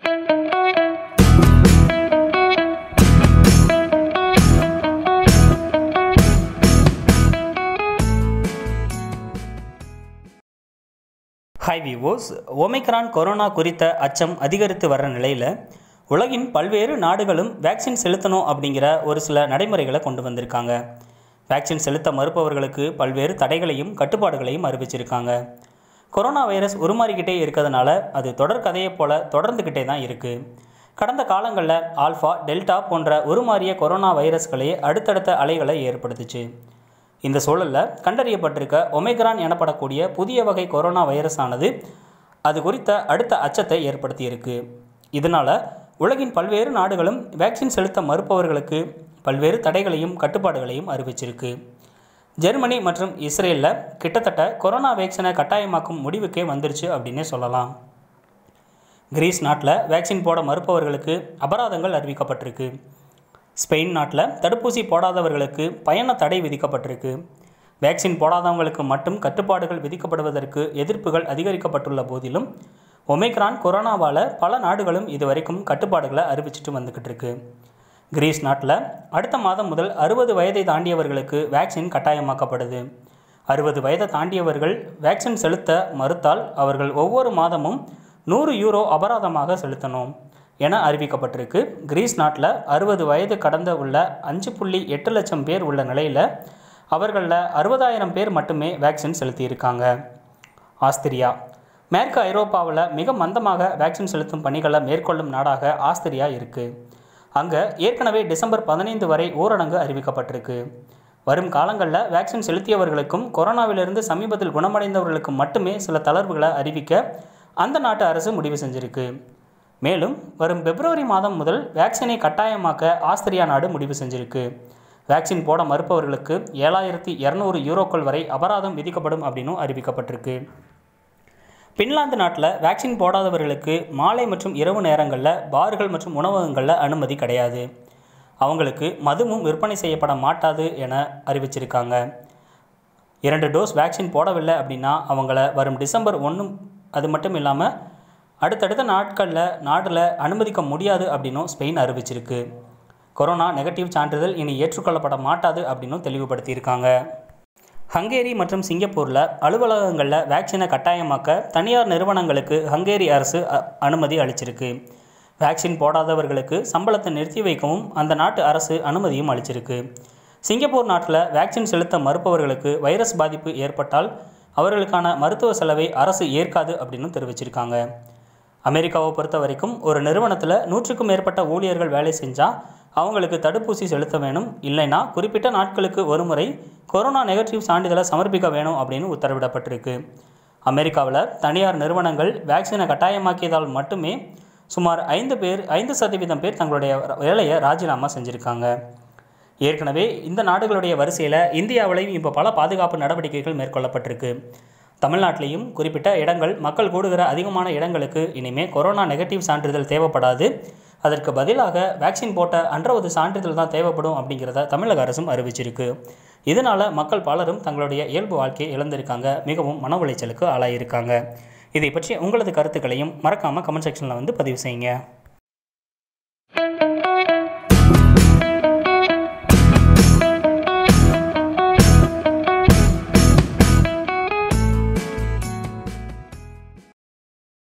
Hi viewers, omicron corona குறித்த அச்சம் அதிகரித்து வர்ற நிலையில் உலகின் பல்வேறு நாடுகளும் வேக்சின் செலுத்தணும் அப்படிங்கிற ஒரு சில நடைமுறைகளை கொண்டு வந்திருக்காங்க. வேக்சின் செலுத்த மறுப்பவர்களுக்கு பல்வேறு தடைகளையும் கட்டுப்பாடுகளையும் அறிவிச்சிருக்காங்க. கொரோனா வைரஸ் உருமாறிக்கிட்டே இருக்கிறதுனால அது தொடர்கதையை போல தொடர்ந்துக்கிட்டே தான் இருக்குது. கடந்த காலங்களில் ஆல்ஃபா, டெல்டா போன்ற உருமாறிய கொரோனா வைரஸ்களே அடுத்தடுத்த அலைகளை ஏற்படுத்துச்சு. இந்த சூழலில் கண்டறியப்பட்டிருக்க ஒமிக்ரான் எனப்படக்கூடிய புதிய வகை கொரோனா வைரஸானது அது குறித்த அடுத்த அச்சத்தை ஏற்படுத்தியிருக்கு. இதனால் உலகின் பல்வேறு நாடுகளும் வேக்சின் செலுத்த மறுப்பவர்களுக்கு பல்வேறு தடைகளையும் கட்டுப்பாடுகளையும் அறிவிச்சிருக்கு. ஜெர்மனி மற்றும் இஸ்ரேலில் கிட்டத்தட்ட கொரோனா வேக்சினை கட்டாயமாக்கும் முடிவுக்கே வந்துருச்சு அப்படின்னே சொல்லலாம். கிரீஸ் நாட்டில் வேக்சின் போட மறுப்பவர்களுக்கு அபராதங்கள் அறிவிக்கப்பட்டிருக்கு. ஸ்பெயின் நாட்டில் தடுப்பூசி போடாதவர்களுக்கு பயண தடை விதிக்கப்பட்டிருக்கு. வேக்சின் போடாதவங்களுக்கு மட்டும் கட்டுப்பாடுகள் விதிக்கப்படுவதற்கு எதிர்ப்புகள் அதிகரிக்கப்பட்டுள்ள போதிலும் ஒமிக்ரான் கொரோனாவால் பல நாடுகளும் இதுவரைக்கும் கட்டுப்பாடுகளை அறிவிச்சிட்டு வந்துக்கிட்டு இருக்கு. கிரீஸ் நாட்டில் அடுத்த மாதம் முதல் 60 வயதை தாண்டியவர்களுக்கு வேக்சின் கட்டாயமாக்கப்படுது. 60 வயதை தாண்டியவர்கள் வேக்சின் செலுத்த மறுத்தால் அவர்கள் ஒவ்வொரு மாதமும் 100 யூரோ அபராதமாக செலுத்தணும் என அறிவிக்கப்பட்டிருக்கு. கிரீஸ் நாட்டில் 60 வயது கடந்த உள்ள 5.8 லட்சம் பேர் உள்ள நிலையில் அவர்களில் 60,000 பேர் மட்டுமே வேக்சின் செலுத்தியிருக்காங்க. ஆஸ்திரியா மேற்கு ஐரோப்பாவில் மிக மந்தமாக வேக்சின் செலுத்தும் பணிகளை மேற்கொள்ளும் நாடாக ஆஸ்திரியா இருக்குது. அங்கே ஏற்கனவே டிசம்பர் 15 வரை ஊரடங்கு அறிவிக்கப்பட்டிருக்கு. வரும் காலங்களில் வேக்சின் செலுத்தியவர்களுக்கும் கொரோனாவிலிருந்து சமீபத்தில் குணமடைந்தவர்களுக்கும் மட்டுமே சில தளர்வுகளை அறிவிக்க அந்த நாட்டு அரசு முடிவு செஞ்சிருக்கு. மேலும் வரும் பிப்ரவரி மாதம் முதல் வேக்சினை கட்டாயமாக்க ஆஸ்திரியா நாடு முடிவு செஞ்சிருக்கு. வேக்சின் போட மறுப்பவர்களுக்கு 7,200 யூரோக்கள் வரை அபராதம் விதிக்கப்படும் அப்படின்னும் அறிவிக்கப்பட்டிருக்கு. பின்லாந்து நாட்டில் வேக்சின் போடாதவர்களுக்கு மாலை மற்றும் இரவு நேரங்களில் பார்கள் மற்றும் உணவகங்களில் அனுமதி கிடையாது. அவங்களுக்கு மதுவும் விற்பனை செய்யப்பட மாட்டாது என அறிவிச்சிருக்காங்க. 2 டோஸ் வேக்சின் போடவில்லை அப்படின்னா அவங்கள வரும் டிசம்பர் 1 அது மட்டும் இல்லாமல் அடுத்தடுத்த நாட்களில் நாட்டில் அனுமதிக்க முடியாது அப்படின்னும் ஸ்பெயின் அறிவிச்சிருக்கு. கொரோனா நெகட்டிவ் சான்றிதழ் இனி ஏற்றுக்கொள்ளப்பட மாட்டாது அப்படின்னும் தெளிவுபடுத்தியிருக்காங்க. ஹங்கேரி மற்றும் சிங்கப்பூரில் அலுவலகங்களில் வேக்சினை கட்டாயமாக்க தனியார் நிறுவனங்களுக்கு ஹங்கேரி அரசு அனுமதி அளிச்சிருக்கு. வேக்சின் போடாதவர்களுக்கு சம்பளத்தை நிறுத்தி வைக்கவும் அந்த நாட்டு அரசு அனுமதியும் அளிச்சிருக்கு. சிங்கப்பூர் நாட்டில் வேக்சின் செலுத்த மறுப்பவர்களுக்கு வைரஸ் பாதிப்பு ஏற்பட்டால் அவர்களுக்கான மருத்துவ செலவை அரசு ஏற்காது அப்படின்னு தெரிவிச்சிருக்காங்க. அமெரிக்காவை பொறுத்த வரைக்கும் ஒரு நிறுவனத்தில் 100க்கும் மேற்பட்ட ஊழியர்கள் வேலை செஞ்சால் அவங்களுக்கு தடுப்பூசி செலுத்த வேணும், இல்லைன்னா குறிப்பிட்ட நாட்களுக்கு ஒரு முறை கொரோனா நெகட்டிவ் சான்றிதழை சமர்ப்பிக்க வேணும் அப்படின்னு உத்தரவிடப்பட்டிருக்கு. அமெரிக்காவில் தனியார் நிறுவனங்கள் வேக்சினை கட்டாயமாக்கியதால் மட்டுமே சுமார் 5% பேர் தங்களுடைய வேலையை ராஜினாமா செஞ்சுருக்காங்க. ஏற்கனவே இந்த நாடுகளுடைய வரிசையில் இந்தியாவிலையும் இப்போ பல பாதுகாப்பு நடவடிக்கைகள் மேற்கொள்ளப்பட்டிருக்கு. தமிழ்நாட்டிலையும் குறிப்பிட்ட இடங்கள் மக்கள் கூடுகிற அதிகமான இடங்களுக்கு இனிமேல் கொரோனா நெகட்டிவ் சான்றிதழ் தேவைப்படாது, அதற்கு பதிலாக வேக்சின் போட்ட அன்றாவது சான்றிதழ் தான் தேவைப்படும் அப்படிங்கிறத தமிழக அரசும் அறிவிச்சிருக்கு. இதனால் மக்கள் பலரும் தங்களுடைய இயல்பு வாழ்க்கையை இழந்திருக்காங்க, மிகவும் மன உளைச்சலுக்கு ஆளாயிருக்காங்க. இதை பற்றி உங்களது கருத்துக்களையும் மறக்காமல் கமெண்ட் செக்ஷனில் வந்து பதிவு செய்யுங்க.